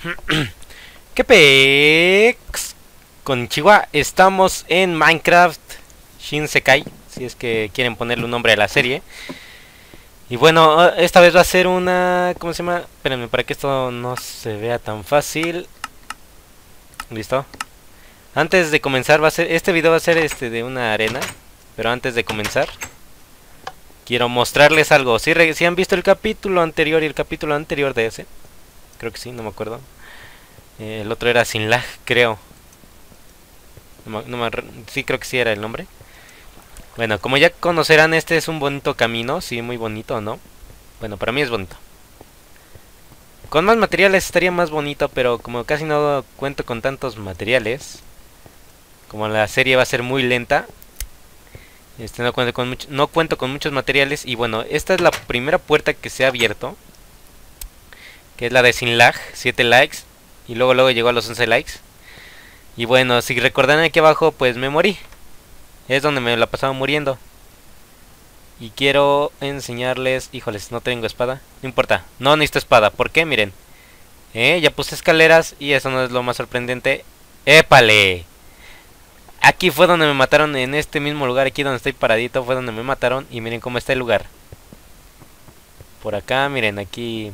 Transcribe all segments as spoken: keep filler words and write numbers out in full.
¿Qué pex? Konnichiwa, estamos en Minecraft Shinsekai, si es que quieren ponerle un nombre a la serie. Y bueno, esta vez va a ser una... ¿Cómo se llama? Espérenme, para que esto no se vea tan fácil. ¿Listo? Antes de comenzar, va a ser... Este video va a ser este de una arena. Pero antes de comenzar, quiero mostrarles algo. Si, ¿Sí, si han visto el capítulo anterior y el capítulo anterior de ese? Creo que sí, no me acuerdo. Eh, el otro era sin lag, creo. No me, no me, sí, creo que sí era el nombre. Bueno, como ya conocerán, este es un bonito camino. Sí, muy bonito, ¿no? Bueno, para mí es bonito. Con más materiales estaría más bonito, pero como casi no cuento con tantos materiales, como la serie va a ser muy lenta, este, no, cuento con mucho, no cuento con muchos materiales. Y bueno, esta es la primera puerta que se ha abierto, que es la de sin lag, siete likes. Y luego luego llegó a los once likes. Y bueno, si recordarán aquí abajo, pues me morí. Es donde me la pasaba muriendo. Y quiero enseñarles... Híjoles, no tengo espada. No importa, no necesito espada. ¿Por qué? Miren. Eh, ya puse escaleras y eso no es lo más sorprendente. ¡Épale! Aquí fue donde me mataron, en este mismo lugar. Aquí donde estoy paradito fue donde me mataron. Y miren cómo está el lugar. Por acá, miren, aquí...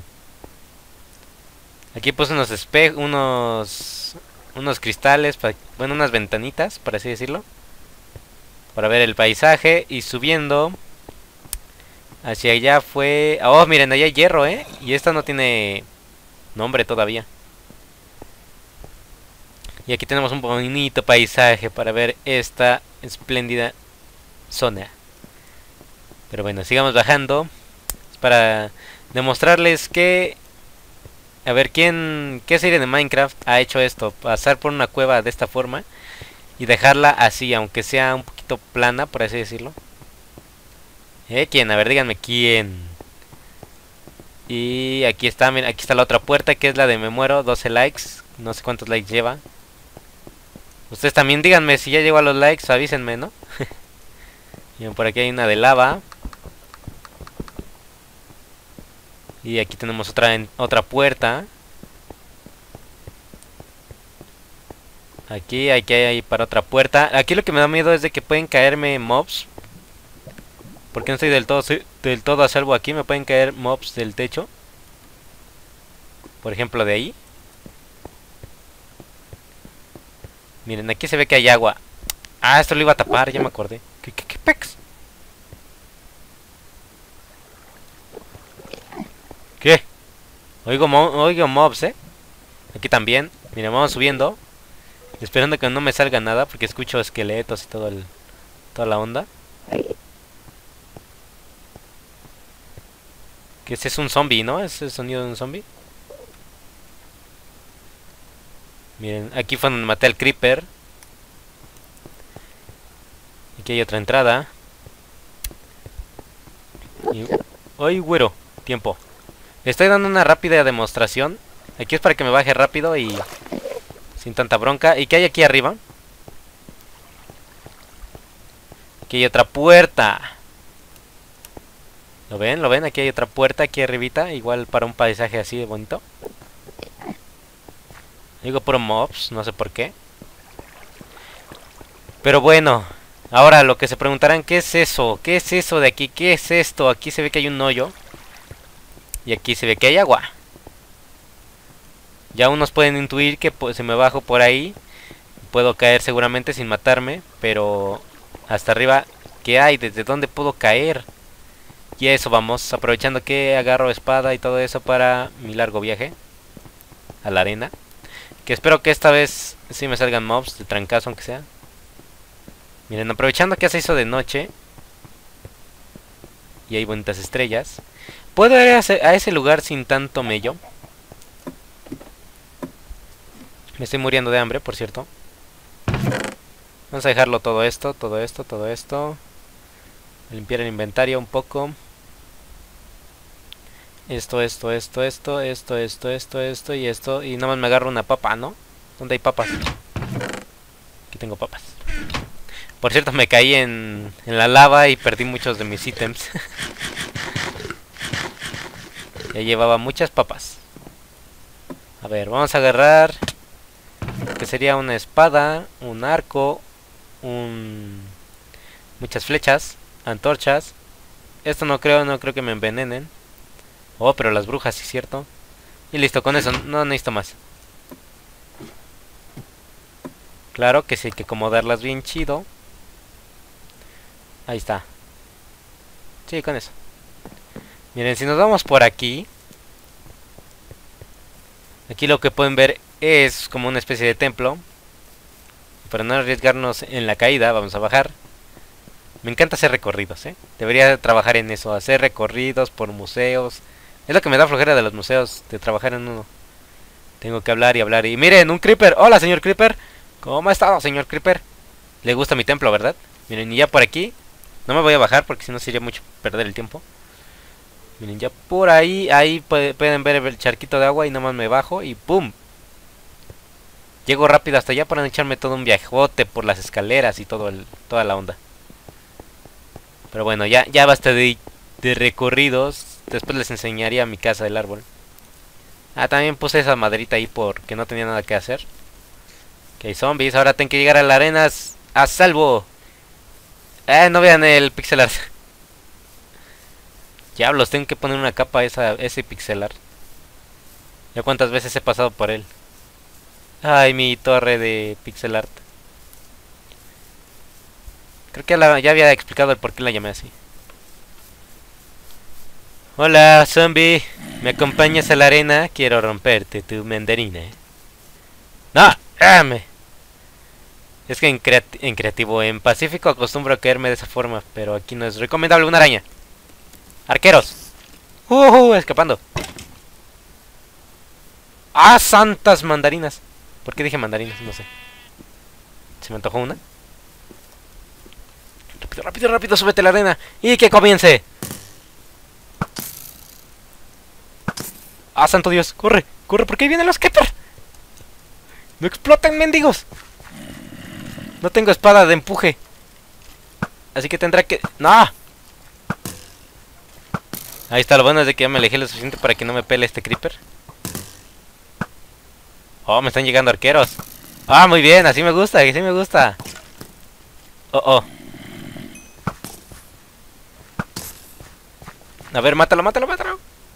Aquí puse unos espejos, unos... Unos cristales, para, bueno, unas ventanitas, por así decirlo, para ver el paisaje. Y subiendo hacia allá fue... Oh, miren, allá hay hierro, ¿eh? Y esta no tiene nombre todavía. Y aquí tenemos un bonito paisaje para ver esta espléndida zona. Pero bueno, sigamos bajando. Es para demostrarles que... A ver, ¿quién, qué serie de Minecraft ha hecho esto? Pasar por una cueva de esta forma y dejarla así, aunque sea un poquito plana, por así decirlo. ¿Eh? ¿Quién? A ver, díganme quién. Y aquí está, miren, aquí está la otra puerta, que es la de me muero, doce likes. No sé cuántos likes lleva. Ustedes también díganme si ya llegó a los likes, avísenme, ¿no? Miren, por aquí hay una de lava. Y aquí tenemos otra en, otra puerta. Aquí, aquí hay para otra puerta. Aquí lo que me da miedo es de que pueden caerme mobs. Porque no estoy del todo, soy del todo a salvo aquí. Me pueden caer mobs del techo. Por ejemplo, de ahí. Miren, aquí se ve que hay agua. Ah, esto lo iba a tapar, ya me acordé. ¿Qué, qué, qué pex? ¿Qué? Oigo, mo oigo mobs, eh. Aquí también. Miren, vamos subiendo. Esperando que no me salga nada, porque escucho esqueletos y todo el, toda la onda. Que ese es un zombie, ¿no? ¿Es el sonido de un zombie? Miren, aquí fue donde maté al creeper. Aquí hay otra entrada. Y... ¡Ay, güero! Tiempo. Le estoy dando una rápida demostración. Aquí es para que me baje rápido y sin tanta bronca. ¿Y qué hay aquí arriba? Aquí hay otra puerta. ¿Lo ven? ¿Lo ven? Aquí hay otra puerta aquí arribita. Igual para un paisaje así de bonito. Digo puro mobs, no sé por qué. Pero bueno, ahora lo que se preguntarán, ¿qué es eso? ¿Qué es eso de aquí? ¿Qué es esto? Aquí se ve que hay un hoyo. Y aquí se ve que hay agua. Ya unos pueden intuir que pues, si me bajo por ahí puedo caer seguramente sin matarme. Pero hasta arriba, ¿qué hay? ¿Desde dónde puedo caer? Y a eso vamos, aprovechando que agarro espada y todo eso para mi largo viaje a la arena. Que espero que esta vez sí me salgan mobs de trancazo, aunque sea. Miren, aprovechando que se hizo de noche y hay bonitas estrellas, ¿puedo ir a ese, a ese lugar sin tanto mello? Me estoy muriendo de hambre, por cierto. Vamos a dejarlo todo esto, todo esto, todo esto. Limpiar el inventario un poco. Esto, esto, esto, esto, esto, esto, esto, esto y esto. Y nada más me agarro una papa, ¿no? ¿Dónde hay papas? Aquí tengo papas. Por cierto, me caí en, en la lava y perdí muchos de mis ítems. Ya llevaba muchas papas. A ver, vamos a agarrar... que sería una espada, un arco, un... muchas flechas, antorchas. Esto no creo, no creo que me envenenen. Oh, pero las brujas, sí es cierto. Y listo, con eso, no necesito más. Claro que sí hay que acomodarlas bien chido. Ahí está. Sí, con eso. Miren, si nos vamos por aquí, aquí lo que pueden ver es como una especie de templo. Para no arriesgarnos en la caída, vamos a bajar. Me encanta hacer recorridos, ¿eh? Debería trabajar en eso, hacer recorridos por museos. Es lo que me da flojera de los museos, de trabajar en uno. Tengo que hablar y hablar. Y miren, un creeper. Hola, señor creeper. ¿Cómo ha estado, señor creeper? Le gusta mi templo, ¿verdad? Miren, y ya por aquí. No me voy a bajar porque si no sería mucho perder el tiempo. Miren, ya por ahí, ahí pueden ver el charquito de agua y nada más me bajo y ¡pum! Llego rápido hasta allá para no echarme todo un viajote por las escaleras y todo el, toda la onda. Pero bueno, ya, ya basta de, de recorridos. Después les enseñaría mi casa del árbol. Ah, también puse esa maderita ahí porque no tenía nada que hacer. Ok, zombies, ahora tengo que llegar a las arenas a salvo. Eh, no vean el pixel art. Diablos, tengo que poner una capa a esa, ese pixel art. Ya cuántas veces he pasado por él. Ay, mi torre de pixel art. Creo que la, ya había explicado el por qué la llamé así. Hola, zombie. ¿Me acompañas a la arena? Quiero romperte tu mandarina. ¡No! ¡Dame! Es que en, creati en creativo, en Pacífico acostumbro a caerme de esa forma, pero aquí no es recomendable una araña. ¡Arqueros! ¡Uh! uh escapando. ¡Ah, santas mandarinas! ¿Por qué dije mandarinas? No sé. ¿Se me antojó una? Rápido, rápido, rápido, súbete a la arena. ¡Y que comience! ¡Ah, santo Dios! ¡Corre! ¡Corre! ¿Por qué vienen los Keeper? ¡No exploten, mendigos! No tengo espada de empuje. Así que tendrá que... ¡No! Ahí está, lo bueno es de que ya me alejé lo suficiente para que no me pele este creeper. Oh, me están llegando arqueros. Ah, muy bien, así me gusta, así me gusta. Oh, oh. A ver, mátalo, mátalo, mátalo.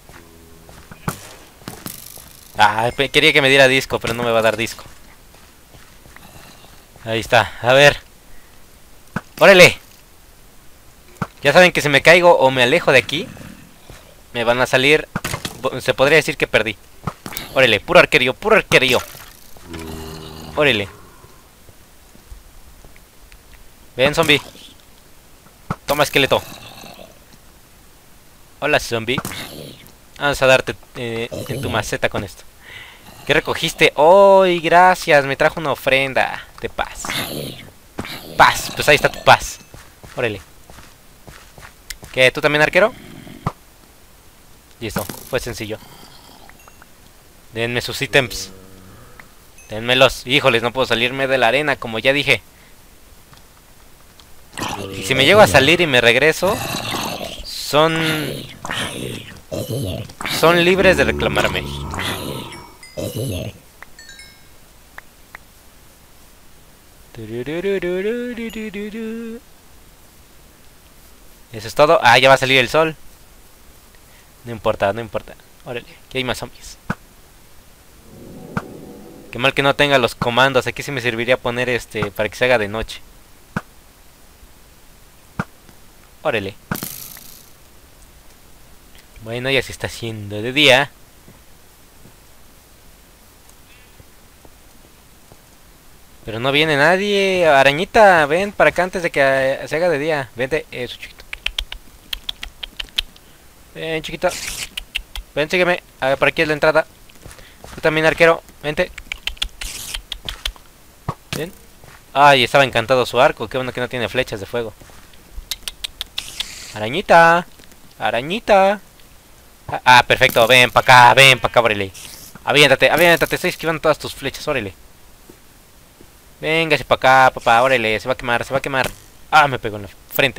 Ah, quería que me diera disco, pero no me va a dar disco. Ahí está, a ver. ¡Órale! Ya saben que si me caigo o me alejo de aquí, me van a salir... Se podría decir que perdí. Órale, puro arquerío, puro arquerío. Órale. Ven, zombie. Toma, esqueleto. Hola, zombie. Vamos a darte eh, en tu maceta con esto. ¿Qué recogiste? ¡Oh, gracias! Me trajo una ofrenda de paz. Paz, pues ahí está tu paz. Órale. ¿Qué? ¿Tú también, arquero? Listo, fue sencillo. Denme sus ítems. Denmelos. Híjoles, no puedo salirme de la arena, como ya dije. Y si me llego a salir y me regreso, son... Son libres de reclamarme. Eso es todo. Ah, ya va a salir el sol. No importa, no importa. Órale, aquí hay más zombies. Qué mal que no tenga los comandos. Aquí sí me serviría poner este para que se haga de noche. Órale. Bueno, ya se está haciendo de día. Pero no viene nadie. Arañita, ven para acá antes de que se haga de día. Vente, eso, chiquito. Ven, chiquita. Ven, sígueme. A ver, por aquí es la entrada. Tú también, arquero. Vente. Ven. Ay, estaba encantado su arco. Qué bueno que no tiene flechas de fuego. Arañita. Arañita. Ah, ah, perfecto. Ven para acá, ven para acá, órale. Aviéntate, aviéntate. Estoy esquivando todas tus flechas, órale. Véngase para acá, papá, órale. Se va a quemar, se va a quemar. Ah, me pegó en la frente.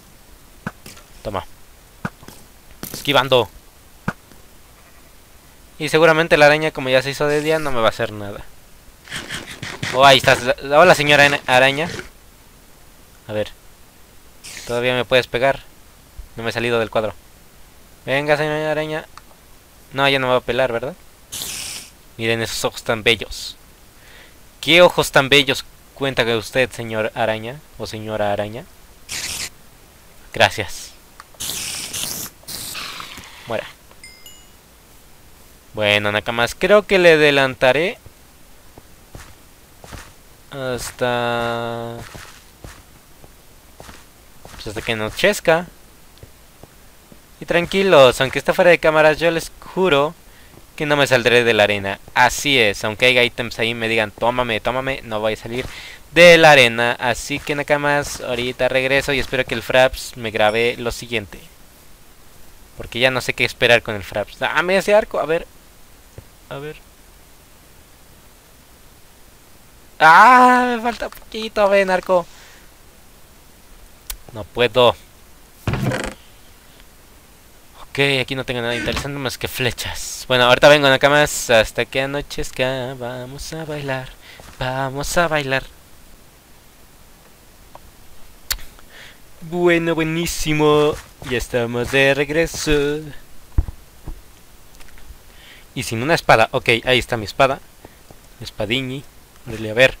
Toma. Esquivando. Y seguramente la araña, como ya se hizo de día, no me va a hacer nada. Oh, ahí estás. Hola, señora araña. A ver. Todavía me puedes pegar. No me he salido del cuadro. Venga, señora araña. No, ya no me va a pelar, ¿verdad? Miren esos ojos tan bellos. ¿Qué ojos tan bellos cuenta que usted, señor araña? O señora araña. Gracias. Muera. Bueno, Nakamas, creo que le adelantaré hasta... pues hasta que anochezca. Y tranquilos, aunque esté fuera de cámaras, yo les juro que no me saldré de la arena. Así es, aunque haya ítems ahí me digan tómame, tómame, no voy a salir de la arena. Así que Nakamas, ahorita regreso y espero que el Fraps me grabe lo siguiente. Porque ya no sé qué esperar con el Fraps. Ah, me hace arco, a ver. A ver. Ah, me falta poquito, ven arco. No puedo. Ok, aquí no tengo nada interesante más que flechas. Bueno, ahorita vengo, Nakamas. Hasta que anochezca. Vamos a bailar. Vamos a bailar. Bueno, buenísimo. Ya estamos de regreso. Y sin una espada. Ok, ahí está mi espada. Espadiñi. Dele a ver.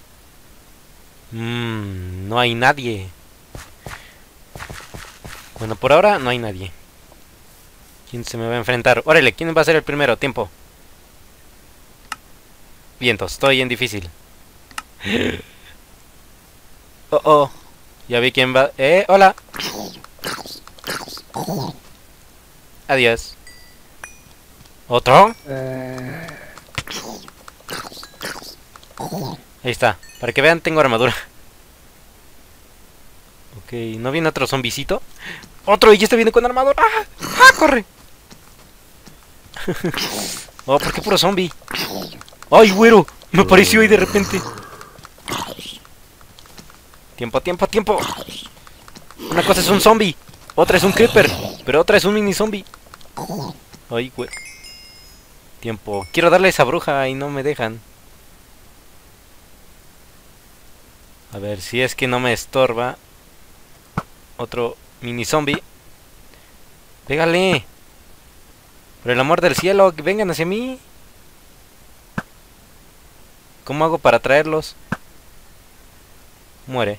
Mmm, no hay nadie. Bueno, por ahora no hay nadie. ¿Quién se me va a enfrentar? Órale, ¿quién va a ser el primero? Tiempo. Vientos, estoy en difícil. Oh, oh. Ya vi quién va. Eh, hola. Adiós. ¿Otro? Ahí está. Para que vean, tengo armadura. Ok, ¿no viene otro zombicito? ¡Otro! Y este viene con armadura. ¡Ah! ¡Ah! ¡Corre! Oh, ¿por qué puro zombie? ¡Ay, güero! Me apareció ahí de repente. Tiempo, tiempo, tiempo. Una cosa es un zombie, otra es un creeper, pero otra es un mini zombie. Ay, güey. Tiempo. Quiero darle a esa bruja y no me dejan. A ver, si es que no me estorba. Otro mini zombie. Pégale. Por el amor del cielo, que vengan hacia mí. ¿Cómo hago para traerlos? Muere.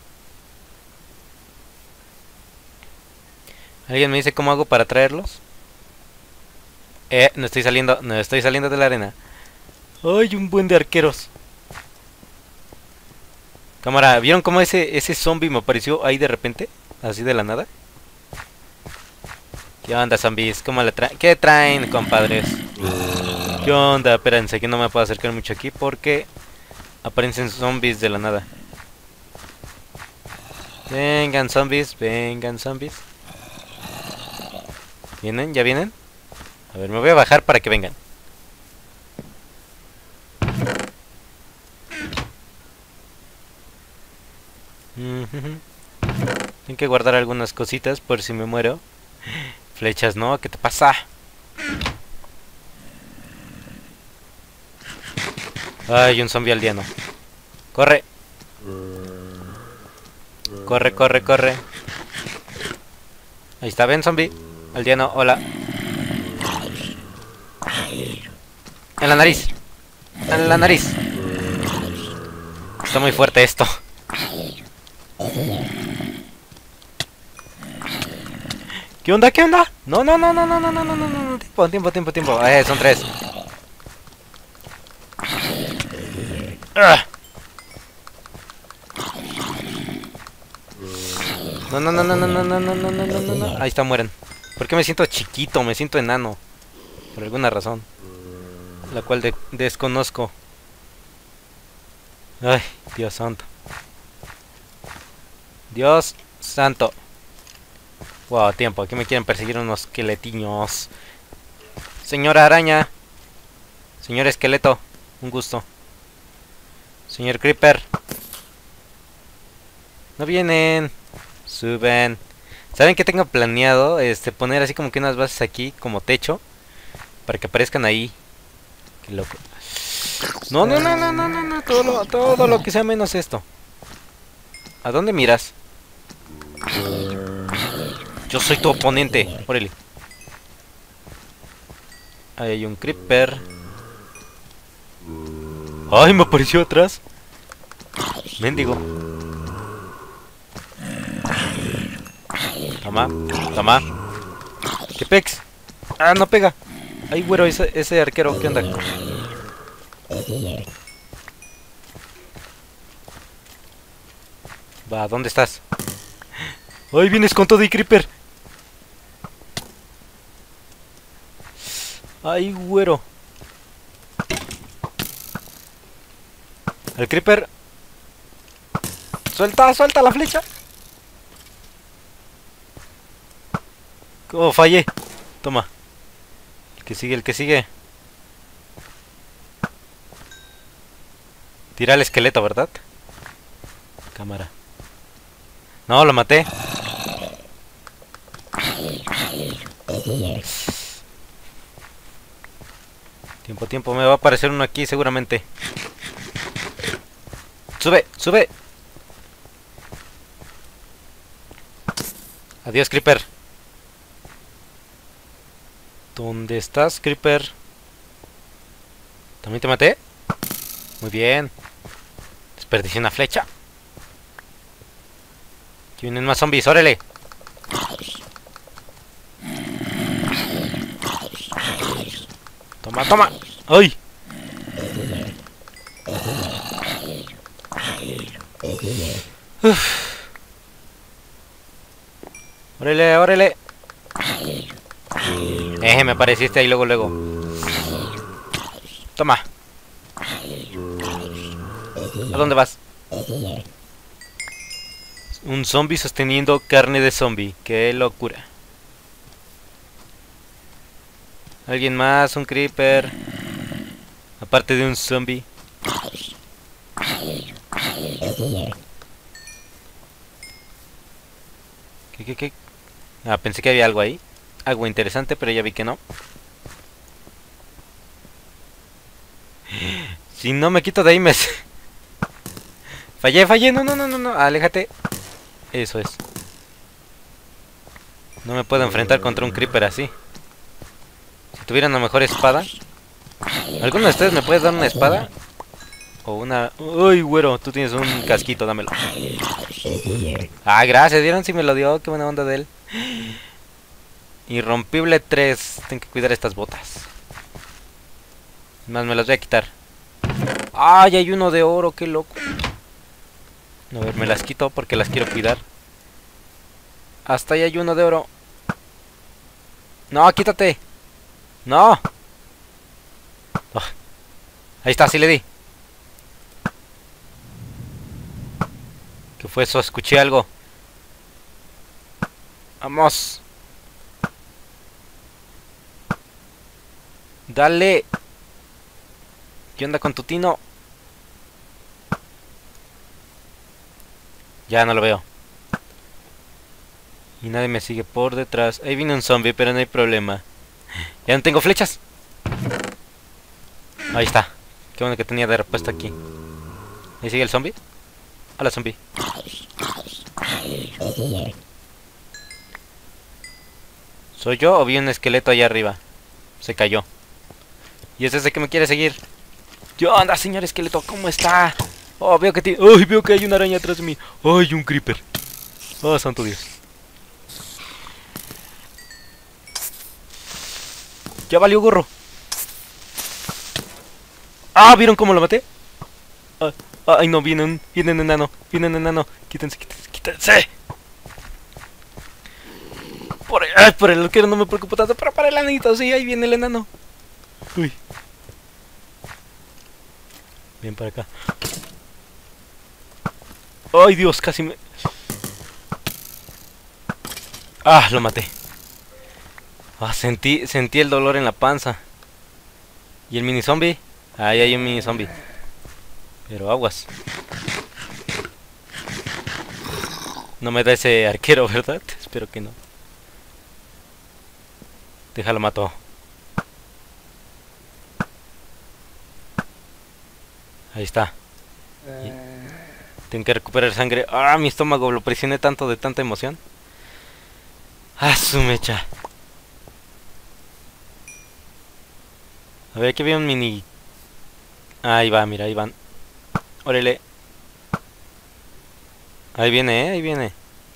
¿Alguien me dice cómo hago para traerlos? Eh, no estoy saliendo, no estoy saliendo de la arena. Ay, un buen de arqueros. Cámara, ¿vieron cómo ese, ese zombie me apareció ahí de repente? Así de la nada. ¿Qué onda, zombies? ¿Cómo le traen? ¿Qué traen, compadres? ¿Qué onda? Espérense que no me puedo acercar mucho aquí porque aparecen zombies de la nada. Vengan, zombies, vengan, zombies. ¿Vienen? ¿Ya vienen? A ver, me voy a bajar para que vengan. Uh-huh. Tengo que guardar algunas cositas por si me muero. Flechas, ¿no? ¿Qué te pasa? Ay, un zombie aldeano. Corre. Corre, corre, corre. Ahí está, ven, zombie. Aldeano, hola. En la nariz. En la nariz. Está muy fuerte esto. ¿Qué onda? ¿Qué onda? No, no, no, no, no, no, no, no, no, no. Tiempo, tiempo, tiempo, tiempo. Eh, son tres. No, no, no, no, no, no, no, no, no, no, no, no. Ahí está, mueren. ¿Por qué me siento chiquito? Me siento enano. Por alguna razón. La cual de desconozco. Ay, Dios santo. Dios santo. Wow, tiempo. Aquí me quieren perseguir unos esqueletiños. Señora araña. Señor esqueleto. Un gusto. Señor creeper. No vienen. Suben. ¿Saben qué tengo planeado? Este, poner así como que unas bases aquí como techo. para que aparezcan ahí. Qué loco. No, no, no, no, no, no, no. Todo lo, todo lo que sea menos esto. ¿A dónde miras? Yo soy tu oponente. Órale. Ahí hay un creeper. ¡Ay, me apareció atrás! Mendigo. Toma, toma. ¿Qué pex? Ah, no pega. Ay, güero, ese, ese arquero, ¿qué onda? Va, ¿dónde estás? ¡Ay, vienes con todo y creeper! ¡Ay, güero! El creeper. ¡Suelta, suelta la flecha! ¡Oh, fallé! Toma. El que sigue, el que sigue. Tira el esqueleto, ¿verdad? Cámara. No, lo maté. Tiempo, tiempo, me va a aparecer uno aquí seguramente. Sube, sube. Adiós, creeper. ¿Dónde estás, creeper? ¿También te maté? Muy bien. Desperdicié una flecha. Aquí vienen más zombies, órale. Toma, toma. ¡Ay! Uf. Órale, órale. Eh, me apareciste ahí luego, luego. Toma. ¿A dónde vas? Un zombie sosteniendo carne de zombie. Qué locura. ¿Alguien más? Un creeper. Aparte de un zombie. ¿Qué, qué, qué? Ah, pensé que había algo ahí. Algo interesante, pero ya vi que no. Si no me quito de ahí me... Fallé, fallé. No, no, no, no, no. Aléjate. Eso es. No me puedo enfrentar contra un creeper así. Si tuviera una mejor espada. ¿Alguno de ustedes me puede dar una espada? O una... Uy, güero, tú tienes un casquito, dámelo. Ah, gracias, ¿vieron si me lo dio? Qué buena onda de él. Irrompible tres. Tengo que cuidar estas botas. Más me las voy a quitar. ¡Ay, hay uno de oro! ¡Qué loco! A ver, me las quito porque las quiero cuidar. Hasta ahí hay uno de oro. ¡No, quítate! ¡No! Oh, ahí está, sí le di. ¿Qué fue eso? Escuché algo. ¡Vamos! ¡Dale! ¿Qué onda con tu tino? Ya no lo veo. Y nadie me sigue por detrás. Ahí viene un zombie, pero no hay problema. Ya no tengo flechas. Ahí está. Qué bueno que tenía de repuesto aquí. ¿Ahí sigue el zombie? Hola, zombie. ¿Soy yo o vi un esqueleto allá arriba? Se cayó. ¿Y es ese que me quiere seguir? ¿Qué onda, señor esqueleto? ¿Cómo está? Oh, veo que tiene... ¡Ay, veo que hay una araña atrás de mí! ¡Ay, un creeper! ¡Oh, santo Dios! ¡Ya valió gorro! ¡Ah! ¿Vieron cómo lo maté? Ah, ¡ay, no! Viene un... Viene un enano. Viene un enano. Quítense, quítense, quítense. Por el... ¡Ay, por el arquero no me preocupo tanto! Pero para el enanito, sí, ahí viene el enano. Uy. Ven para acá. ¡Ay, Dios! Casi me... ¡Ah! Lo maté. Ah, sentí, sentí el dolor en la panza. ¿Y el mini zombie? Ahí hay un mini zombie. Pero aguas. No me da ese arquero, ¿verdad? Espero que no. Déjalo, mato. Ahí está. Tengo que recuperar sangre. Ah, mi estómago lo presioné tanto de tanta emoción. Ah, su mecha. A ver, aquí había un mini. Ahí va, mira, ahí van. Órale. Ahí viene, eh, ahí viene.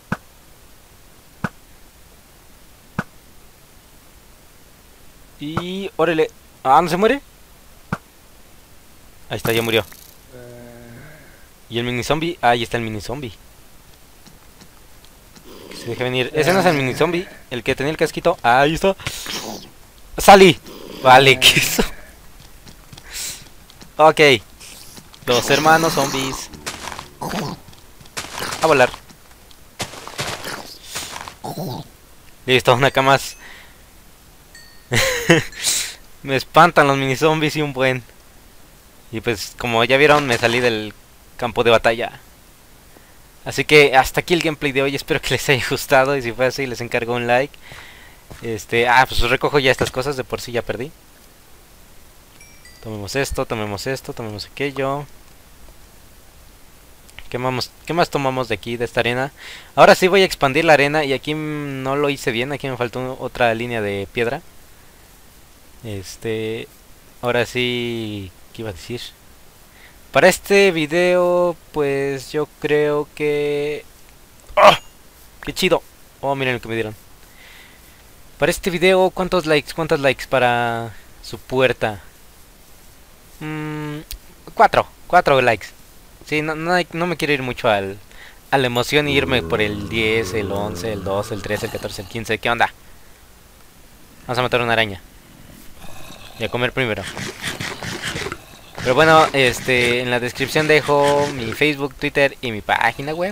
Y órale. Ah, ¿no se muere? Ahí está, ya murió. Y el mini zombie. Ahí está el mini zombie. Que se deje venir. Ese no es el mini zombie. El que tenía el casquito. Ahí está. ¡Salí! Vale, ¿qué hizo? Ok. Los hermanos zombies. A volar. Listo, una cama más. Me espantan los mini zombies y un buen. Y pues como ya vieron me salí del campo de batalla. Así que hasta aquí el gameplay de hoy. Espero que les haya gustado. Y si fue así les encargo un like. Este, ah, pues recojo ya estas cosas. De por sí ya perdí. Tomemos esto, tomemos esto, tomemos aquello. ¿Qué más, ¿Qué más tomamos de aquí, de esta arena? Ahora sí voy a expandir la arena. Y aquí no lo hice bien. Aquí me faltó otra línea de piedra. Este... Ahora sí... ¿Qué iba a decir? Para este video, pues yo creo que... ¡Oh! ¡Qué chido! Oh, miren lo que me dieron. Para este video, ¿cuántos likes? ¿Cuántos likes para su puerta? Mm, cuatro. Cuatro likes. Sí, no, no, hay- no me quiero ir mucho al, a la emoción y irme por el diez, el once, el doce, el trece, el catorce, el quince. ¿Qué onda? Vamos a matar una araña. Y a comer primero. Pero bueno, este, en la descripción dejo mi Facebook, Twitter y mi página web.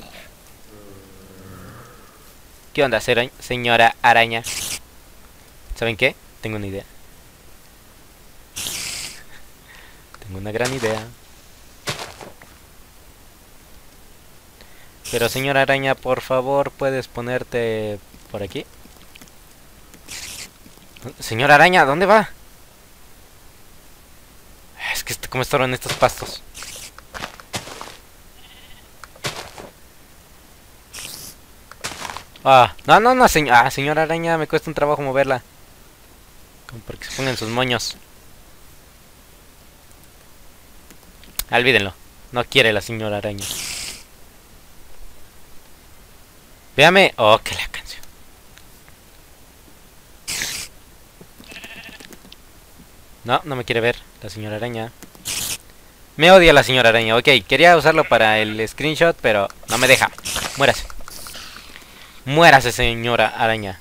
¿Qué onda, sera- señora araña? ¿Saben qué? Tengo una idea. Tengo una gran idea. Pero señora araña, por favor, ¿puedes ponerte por aquí? Señora araña, ¿dónde va? Es que este- cómo estorban estos pastos. Ah, no, no, no, señor, ah, señora araña, me cuesta un trabajo moverla. Como para que se pongan sus moños. Olvídenlo. No quiere la señora araña. Véame. Oh, que la canción. No, no me quiere ver la señora araña. Me odia la señora araña. Ok, quería usarlo para el screenshot, pero no me deja. Muérase. Muérase, señora araña.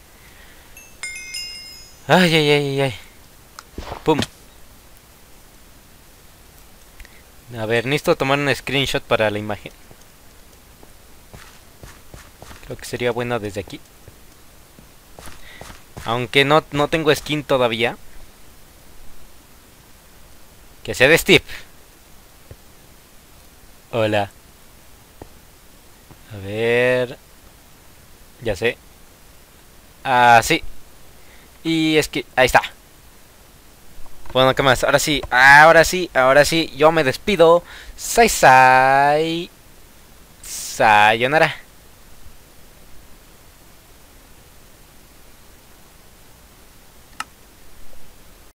Ay, ay, ay, ay, ay. Pum. A ver, necesito tomar un screenshot para la imagen. Creo que sería bueno desde aquí. Aunque no, no tengo skin todavía. Que sea de Steve. Hola. A ver. Ya sé. Ah, sí. Y es que... Ahí está. Bueno, ¿qué más? Ahora sí. Ahora sí. Ahora sí. Yo me despido. Sai sai. Sayonara.